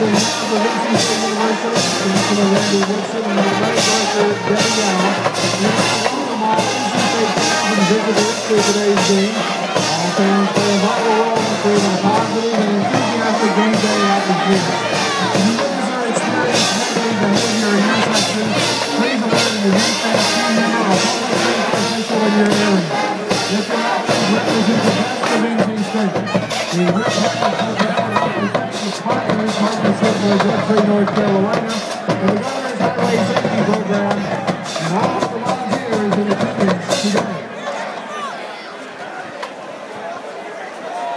Today's game. All fans play a vital role in creating a positive and enthusiastic game day atmosphere. Users are experiencing negative behavior in your section. Please alert the defense team member or public safety official in your area. If your actions represent the best of NC State, we represent the partners partnership with Jet Free North Carolina and the Governor's Highway Safety Program.